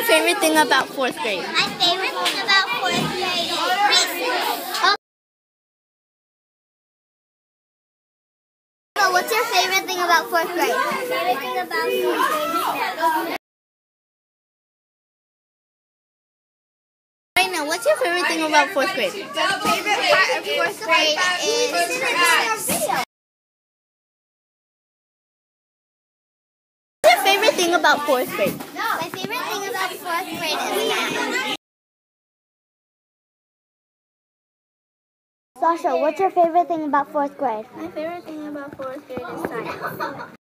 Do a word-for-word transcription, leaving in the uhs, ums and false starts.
favorite thing about fourth grade? My favorite thing about fourth grade is recess. So what's your favorite thing about fourth grade? My favorite thing about fourth grade is snacks. Right now, what's your favorite thing about fourth grade? My favorite part of fourth grade is snacks. What's your favorite thing about fourth grade? My favorite thing about fourth grade is snacks. Sasha, what's your favorite thing about fourth grade? My favorite thing about fourth grade is science.